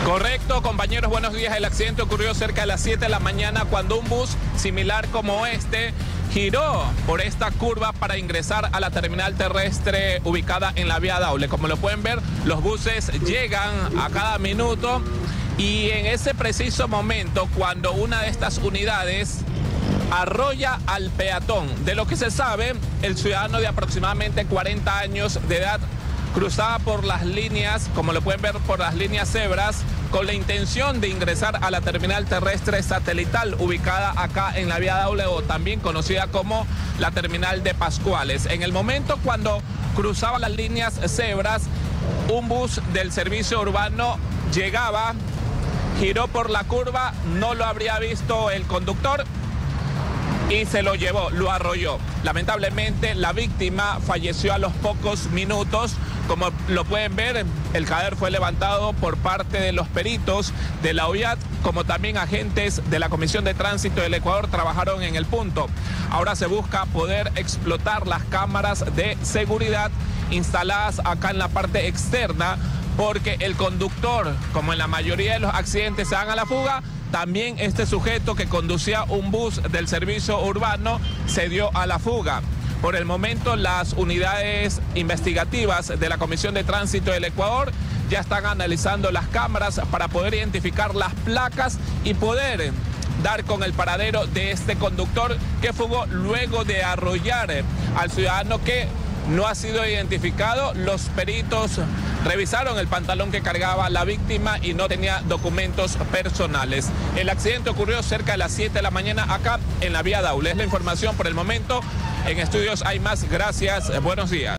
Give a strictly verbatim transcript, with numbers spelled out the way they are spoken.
Correcto, compañeros, buenos días. El accidente ocurrió cerca de las siete de la mañana cuando un bus similar como este giró por esta curva para ingresar a la terminal terrestre ubicada en la vía Daule. Como lo pueden ver, los buses llegan a cada minuto y en ese preciso momento, cuando una de estas unidades arrolla al peatón, de lo que se sabe, el ciudadano de aproximadamente cuarenta años de edad cruzaba por las líneas, como lo pueden ver, por las líneas cebras, con la intención de ingresar a la terminal terrestre satelital ubicada acá en la vía Daule, o también conocida como la terminal de Pascuales. En el momento cuando cruzaba las líneas cebras, un bus del servicio urbano llegaba, giró por la curva, no lo habría visto el conductor y se lo llevó, lo arrolló. Lamentablemente, la víctima falleció a los pocos minutos. Como lo pueden ver, el cadáver fue levantado por parte de los peritos de la O I A T, como también agentes de la Comisión de Tránsito del Ecuador trabajaron en el punto. Ahora se busca poder explotar las cámaras de seguridad instaladas acá en la parte externa, porque el conductor, como en la mayoría de los accidentes se dan a la fuga, también este sujeto que conducía un bus del servicio urbano se dio a la fuga. Por el momento, las unidades investigativas de la Comisión de Tránsito del Ecuador ya están analizando las cámaras para poder identificar las placas y poder dar con el paradero de este conductor que fugó luego de arrollar al ciudadano que no ha sido identificado. Los peritos revisaron el pantalón que cargaba la víctima y no tenía documentos personales. El accidente ocurrió cerca de las siete de la mañana acá en la vía Daule. Es la información por el momento. En estudios hay más. Gracias. Buenos días.